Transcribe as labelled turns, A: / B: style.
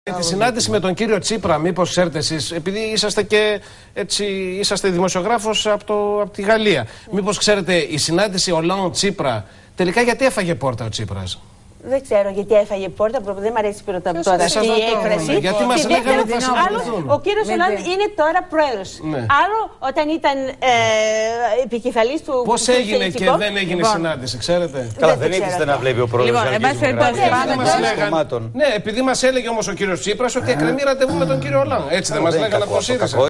A: Τη συνάντηση με τον κύριο Τσίπρα, μήπως ξέρετε εσείς, επειδή είσαστε και έτσι, είσαστε δημοσιογράφος από τη Γαλλία, μήπως ξέρετε η συνάντηση Ολάν Τσίπρα, τελικά γιατί έφαγε πόρτα ο Τσίπρας?
B: Δεν ξέρω γιατί έφαγε πόρτα, δεν μου αρέσει πρώτα τώρα αυτή η έκφραση.
A: Γιατί μας λέγανε ότι θα συναντηθούν.
B: Ο κύριος Ολάν είναι τώρα πρόεδρος. Άλλο όταν ήταν επικεφαλής του.
A: Πώς έγινε και δεν έγινε συνάντηση, ξέρετε?
C: Καλά, δεν ήθιστε να βλέπει ο πρόεδρος.
A: Ναι, επειδή μας έλεγε όμως ο κύριος Τσίπρας ότι εκκρεμεί ραντεβού με τον κύριο Ολάν. Έτσι δεν μας λέγανε από το ΣΥΡΙΖΑ?